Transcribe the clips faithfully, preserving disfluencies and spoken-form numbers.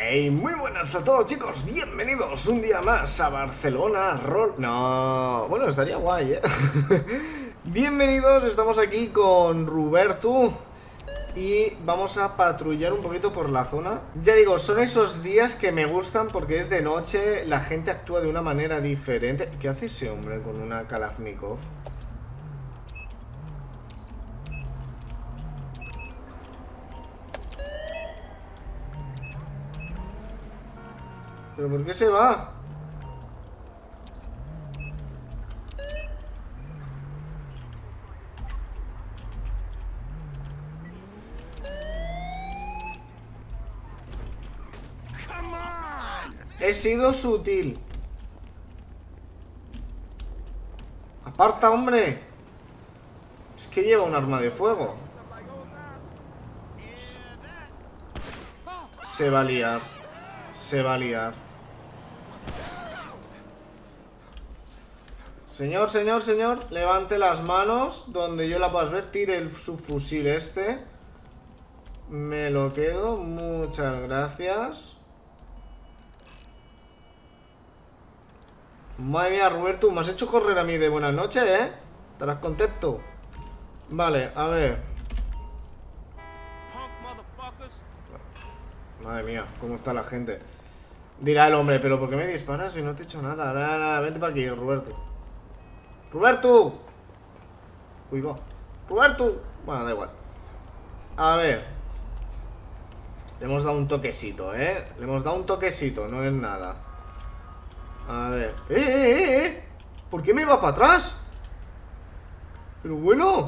Hey, muy buenas a todos, chicos, bienvenidos un día más a Barcelona Roll... No, bueno, estaría guay, ¿eh? Bienvenidos, estamos aquí con Roberto y vamos a patrullar un poquito por la zona. Ya digo, son esos días que me gustan porque es de noche, la gente actúa de una manera diferente. ¿Qué hace ese hombre con una Kalashnikov? ¿Pero por qué se va? He sido sutil. Aparta, hombre. Es que lleva un arma de fuego. Se va a liar. Se va a liar. Señor, señor, señor, levante las manos donde yo la puedas ver. Tire el subfusil este. Me lo quedo. Muchas gracias. Madre mía, Roberto, me has hecho correr a mí de buenas noches, ¿eh? ¿Estarás contento? Vale, a ver. Madre mía, cómo está la gente. Dirá el hombre, pero ¿por qué me disparas si no te he hecho nada? Nada, nada, vente para aquí, Roberto. ¡Roberto! Uy, va. ¡Roberto! Bueno, da igual. A ver. Le hemos dado un toquecito, ¿eh? Le hemos dado un toquecito, no es nada. A ver. ¡Eh, eh, eh! eh! ¿Por qué me va para atrás? Pero bueno.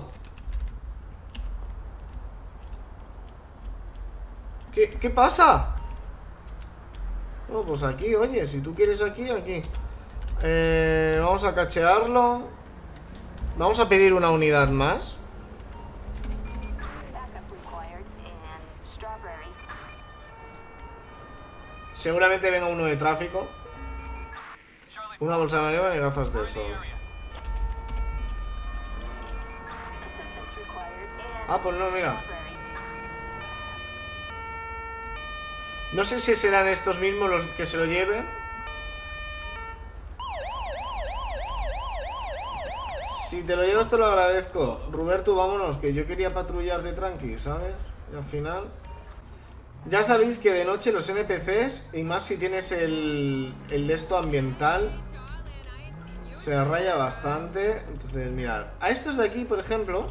¿Qué, qué pasa? Bueno, pues aquí, oye, si tú quieres aquí, aquí. Eh, vamos a cachearlo. Vamos a pedir una unidad más. Seguramente venga uno de tráfico. Una bolsa de marihuana y gafas de sol. Ah, pues no, mira. No sé si serán estos mismos los que se lo lleven. Si te lo llevas te lo agradezco. Roberto, vámonos, que yo quería patrullar de tranqui, ¿sabes? Y al final... Ya sabéis que de noche los N P Cs, y más si tienes el, el de esto ambiental, se raya bastante. Entonces, mirad, a estos de aquí, por ejemplo...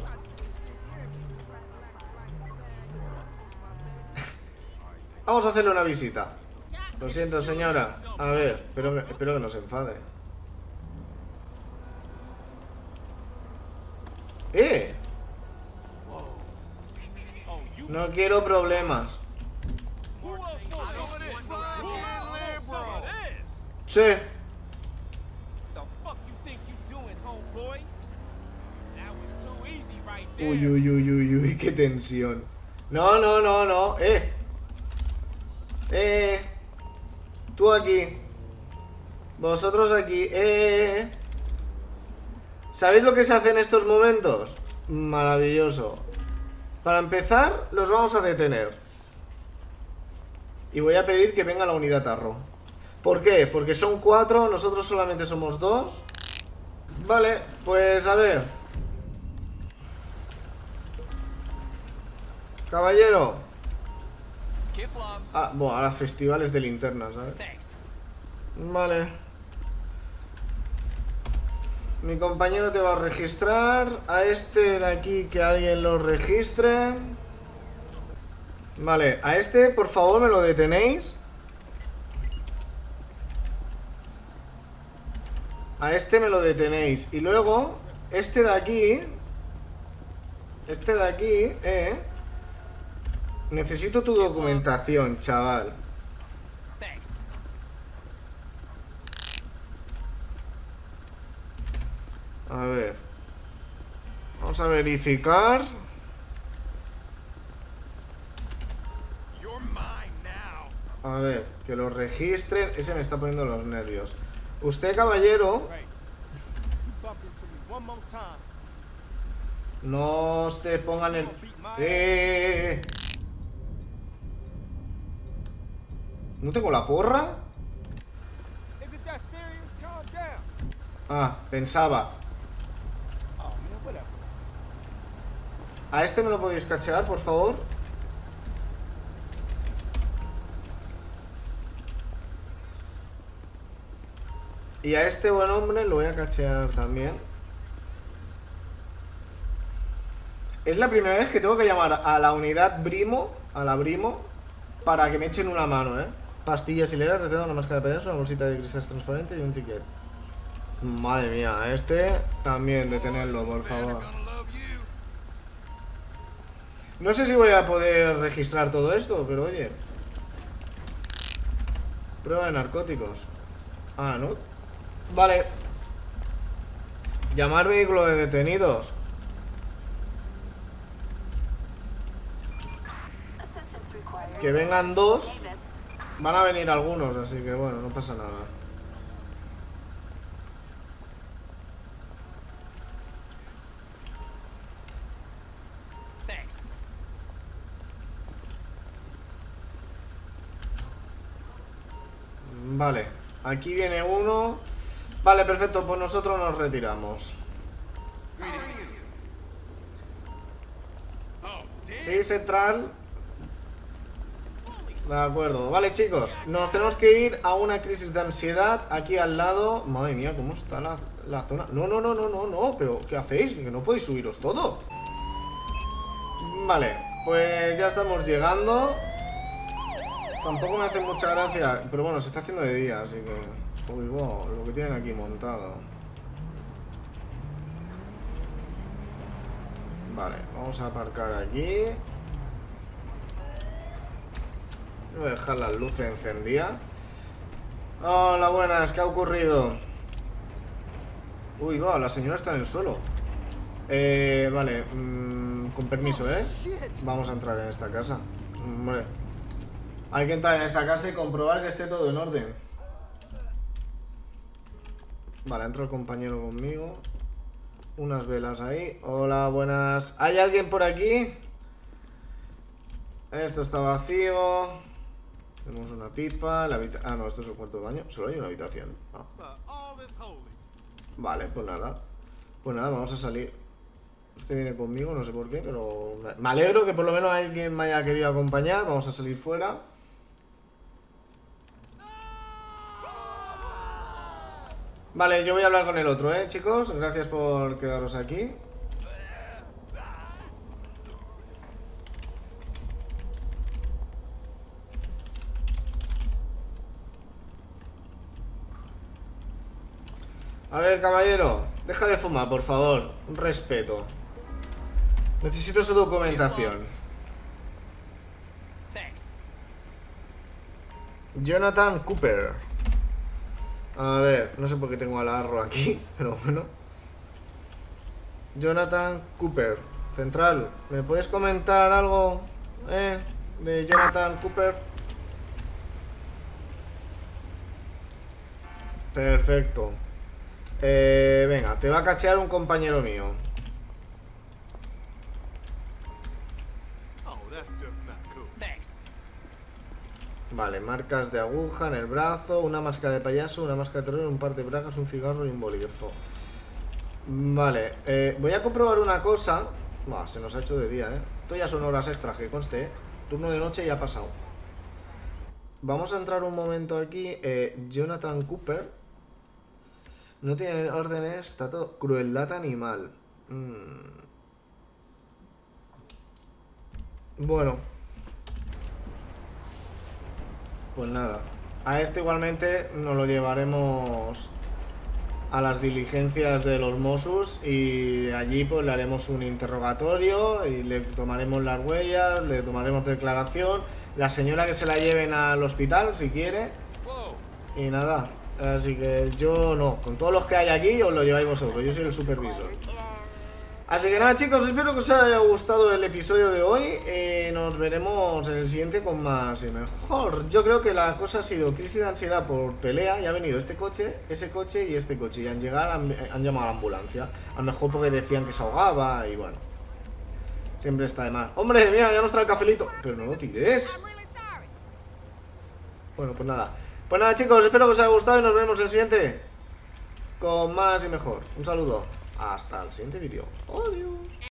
Vamos a hacerle una visita. Lo siento, señora. A ver, espero, espero que no se enfade. ¡Eh! No quiero problemas. Sí. Uy, uy, uy, uy, uy, qué tensión. No, no, no, no. Eh. Eh. Tú aquí. Vosotros aquí. Eh. ¿Sabéis lo que se hace en estos momentos? Maravilloso. Para empezar, los vamos a detener. Y voy a pedir que venga la unidad tarro. ¿Por qué? Porque son cuatro, nosotros solamente somos dos. Vale, pues a ver. Caballero. Ah, bueno, ahora festivales de linternas, ¿sabes? Vale. Mi compañero te va a registrar. A este de aquí que alguien lo registre. Vale, a este por favor me lo detenéis. A este me lo detenéis. Y luego, este de aquí. Este de aquí, eh necesito tu documentación, chaval. A ver. Vamos a verificar. A ver, que lo registren. Ese me está poniendo los nervios. Usted, caballero. No se pongan el... ¡Eh! ¿No tengo la porra? Ah, pensaba. ¿A este me lo podéis cachear, por favor? Y a este buen hombre lo voy a cachear también. Es la primera vez que tengo que llamar a la unidad Brimo, a la Brimo, para que me echen una mano, ¿eh? Pastillas hileras, receta, una máscara de payaso, una bolsita de cristales transparente y un ticket. Madre mía, a este también detenerlo, por favor. No sé si voy a poder registrar todo esto, pero oye. Prueba de narcóticos. Ah, ¿no? Vale. Llamar vehículo de detenidos. Que vengan dos. Van a venir algunos, así que bueno, no pasa nada. Vale, aquí viene uno. Vale, perfecto, pues nosotros nos retiramos. Sí, central. De acuerdo, vale chicos, nos tenemos que ir a una crisis de ansiedad aquí al lado. Madre mía, ¿cómo está la, la zona? No, no, no, no, no, no, pero ¿qué hacéis? Que no podéis subiros todo. Vale, pues ya estamos llegando. Tampoco me hace mucha gracia, pero bueno, se está haciendo de día, así que... Uy, wow, lo que tienen aquí montado. Vale, vamos a aparcar aquí. Voy a dejar las luces encendidas. Hola, buenas, ¿qué ha ocurrido? Uy, va, la señora está en el suelo. Eh, vale, mmm, con permiso, ¿eh? Vamos a entrar en esta casa. Hombre, hay que entrar en esta casa y comprobar que esté todo en orden. Vale, entra el compañero conmigo. Unas velas ahí. Hola, buenas. ¿Hay alguien por aquí? Esto está vacío. Tenemos una pipa. La habita- ah, no, esto es el cuarto de baño. Solo hay una habitación. Ah. Vale, pues nada. Pues nada, vamos a salir. Este viene conmigo, no sé por qué, pero... Me alegro que por lo menos alguien me haya querido acompañar. Vamos a salir fuera. Vale, yo voy a hablar con el otro, ¿eh, chicos? Gracias por quedaros aquí. A ver, caballero, deja de fumar, por favor. Un respeto. Necesito su documentación. Jonathan Cooper. A ver, no sé por qué tengo al Arro aquí, pero bueno. Jonathan Cooper. Central, ¿me puedes comentar algo, eh, de Jonathan Cooper? Perfecto. Eh, venga, te va a cachear un compañero mío. Vale, marcas de aguja en el brazo, una máscara de payaso, una máscara de terror, un par de bragas, un cigarro y un bolígrafo. Vale, eh, voy a comprobar una cosa. Buah, se nos ha hecho de día, eh. Esto ya son horas extras, que conste, eh. Turno de noche ya ha pasado. Vamos a entrar un momento aquí. eh, Jonathan Cooper. No tiene órdenes, está todo... Crueldad animal. mm. Bueno, pues nada. A este igualmente nos lo llevaremos a las diligencias de los Mossos. Y allí pues le haremos un interrogatorio y le tomaremos las huellas, le tomaremos declaración. La señora que se la lleven al hospital si quiere. Y nada, así que yo no, con todos los que hay aquí os lo lleváis vosotros, yo soy el supervisor. Así que nada chicos, espero que os haya gustado el episodio de hoy. eh, Nos veremos en el siguiente con más y mejor. Yo creo que la cosa ha sido crisis de ansiedad por pelea. Y ha venido este coche, ese coche y este coche. Y han llegado, han, han llamado a la ambulancia. A lo mejor porque decían que se ahogaba y bueno. Siempre está de más. Hombre, mira, ya nos trae el cafelito. Pero no lo tires. Bueno, pues nada. Pues nada, chicos, espero que os haya gustado y nos vemos en el siguiente con más y mejor. Un saludo. Hasta el siguiente vídeo. Adiós.